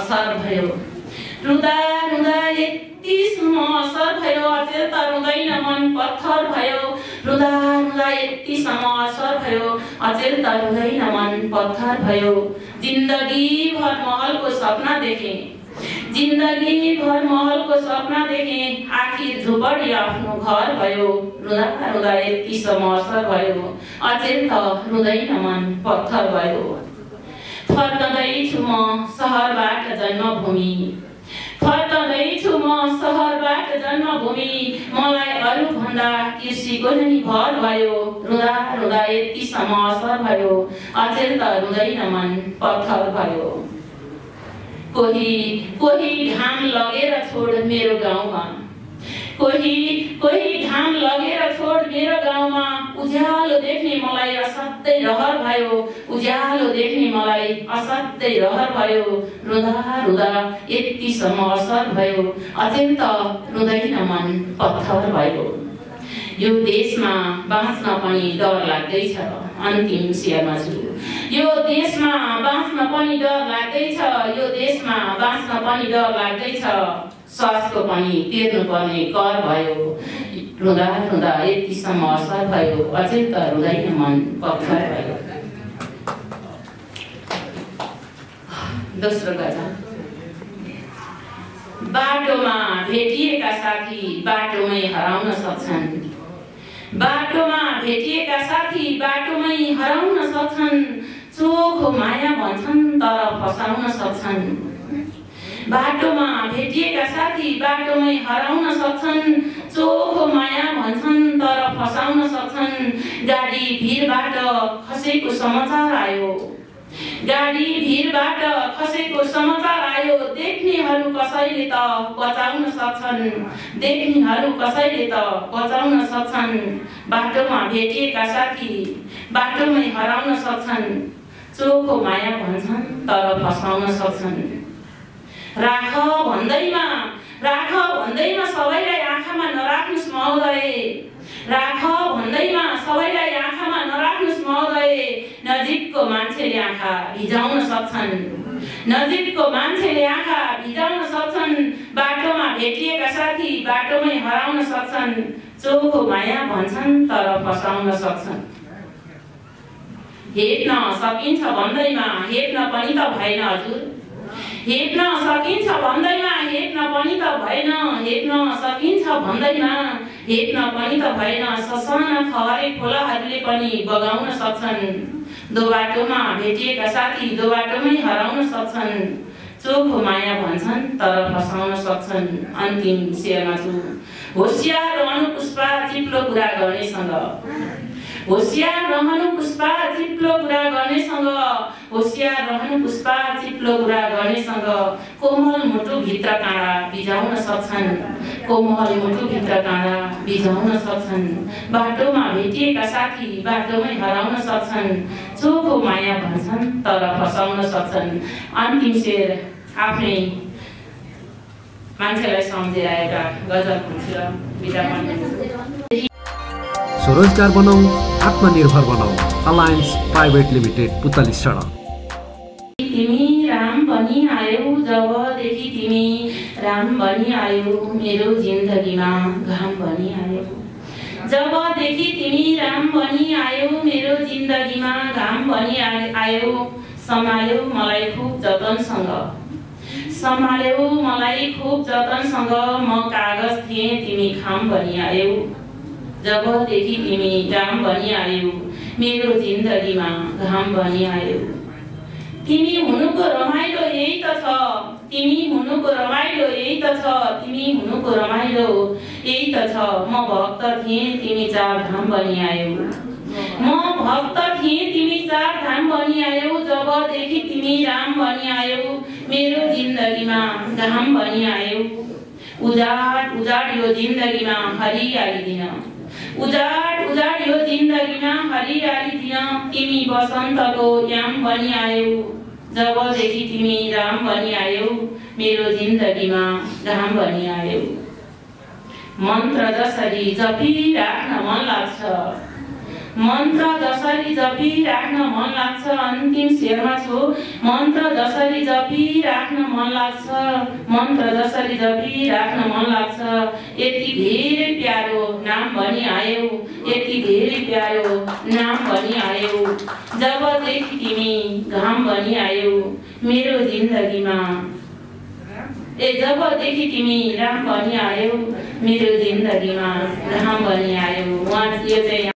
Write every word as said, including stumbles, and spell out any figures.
असर भयो रुँदा रुँदा यतिसम्म असर भयो अचेल त रुँदैन मन पत्थर भयो रुँदा रुँदा यतिसम्म असर भयो अचेल त रुँदैन मन पत्थर भयो जिन्दगी भर महलको सपना देखे जिन्दगी भर महलको सपना देखे आखिर झुपडी आफ्नो घर भयो रुँदा रुँदा यतिसम्म असर भयो अचेल त रुँदैन मन पत्थर भयो फर्कँदैछु म सहरबाट जन्मभूमि फर्कँदैछु म सहरबाट जन्मभूमि मलाई अरू भन्दा कृषिको नै भर भयो रुँदा रुँदा यतिसम्म असर भयो अचेल त रुँदैन मन पत्थर भयो कोही कोही घाम लगेर छोड मेरो गाउँमा कोही कोही घाम लगेर छोड मेरो गाउँमा उज्यालो देख्ने मलाई असाध्यै रहर भयो उज्यालो देख्ने मलाई असाध्यै रहर भयो रुँदा रुँदा यतिसम्म असर भयो अचेल त रुँदैन मन पत्थर भयो यो देशमा बाँच्न पनि डर लाग्दैछ अन्तिम सियामा छु यो देशमा बाँच्न पनि डर लाग्दैछ यो देशमा बाँच्न पनि डर लाग्दैछ स्वास्थ्यको पनि तिर्नुपर्ने कर भयो रुँदा रुँदा यतिसम्म असर भयो अचेल त रुँदैन मन पत्थर भयो दोस्रो गजल बाटोमा भेटिएका साथी बाटोमै हराउन सक्छन् बाटोमा भेटिएका साथी बाटोमै हराउन सक्छन् चोखो माया भन्छन् तर फसाउन सक्छन् बाटोमा भेटिएका साथी बाटोमै हराउन सक्छन् चोखो माया भन्छन् तर फसाउन सक्छन् गाडी भिरबाट खसेको समाचार आयो गाडी भिरबाट खसेको समाचार आयो देख्नेहरू कसैले त बचाउन सक्छन् देख्नेहरू कसैले त बचाउन सक्छन् बाटोमा भेटिएका साथी बाटोमै हराउन सक्छन् चोखो माया भन्छन् तर फसाउन सक्छन् राख भन्दैमा राख भन्दैमा सबैलाई आँखामा नराख्नुस् महोदय राख भन्दैमा सबैलाई आँखामा नराख्नुस् महोदय नजिकको मान्छेले आँखा भिजाउन सक्छन् नजिकको मान्छेले आँखा भिजाउन सक्छन् बाटोमा भेटिएका साथी बाटोमै हराउन सक्छन् चोखो माया भन्छन् तर फसाउन सक्छन् हेप्न सकिन्छ भन्दैमा हेप्न पनि त भएन हजुर हेप्न सकिन्छ भन्दैमा हेप्न पनि त भएन हेप्न सकिन्छ भन्दैमा हेप्न पनि त भएन ससाना खवारे खोलाहरूले पनि बगाउन सक्छन् दो बाटोमा भेटिएका साथी दो बाटोमै हराउन सक्छन् चोखो माया भन्छन् तर फसाउन सक्छन् अन्तिम शेरमा छु होशियार रहनु पुष्पा चिप्लो कुरा गर्नेसँग होशियार रहनु पुष्पा चिप्लो कुरा गर्नेसँग होशियार रहनु पुष्पा चिप्लो कुरा गर्नेसँग कोमल मुटु भित्र काँडा बिजाउन सक्छन् कोमल मुटु भित्र काँडा बिजाउन सक्छन् बाटोमा भेटिएका साथी बाटोमै हराउन सक्छन् चोखो माया भन्छन् तर फसाउन सक्छन् अन्तिम शेर आफ्नै मान्छेलाई सम्झेर आएका गजल हुन्छ बिदा पनि स्वरोजगार बनाऊ आत्मनिर्भर बनाऊ अलायन्स प्राइवेट लिमिटेड पुतली सडक तिमी राम बनी आयौ जबदेखि तिमी राम बनी आयौ मेरो जिन्दगीमा घाम बनी आयौ जबदेखि तिमी राम बनी आयौ मेरो जिन्दगीमा घाम बनी आयौ सम्हाल्यौ मलाई खुब जतनसँग सम्हाल्यौ मलाई खुब जतनसँग म कागज थिएँ तिमी खाम बनी आयौ जबदेखि तिमी राम बनी आयौ मेरो जिन्दगीमा घाम बनी आयौ तिमी हुनुको रमाइलो यही त छ तिमी हुनुको रमाइलो यही त छ तिमी हुनुको रमाइलो यही त छ म भक्त थिएँ तिमी चार धाम बनी आयौ म भक्त थिएँ तिमी चार धाम बनी आयौ जबदेखि तिमी राम बनी आयौ मेरो जिन्दगीमा घाम बनी आयौ उजाड उजाड यो जिन्दगीमा हरियाली दिन उजाड उजाड यो जिन्दगीमा हरियाली दिन तिमी बसन्तको याम बनी आयौ जबदेखि तिमी राम बनी आयौ मेरो जिन्दगीमा घाम बनी आयौ मन्त्र जसरी जपिराख्न मन लाग्छ मन्त्र जसरी जपिराख्न मन लाग्छ अन्तिम शेरमा छु मन्त्र जसरी जपिराख्न मन लाग्छ मन्त्र जसरी जपिराख्न मन लाग्छ यति धेरै प्यारो नाम भनी आयौ यति धेरै प्यारो नाम भनी आयौ जबदेखि तिमी घाम भनी आयौ मेरो जिन्दगीमा ए जबदेखि तिमी राम भनी आयौ मेरो जिन्दगीमा घाम भनी आयौ। उहाँ यो चाहिँ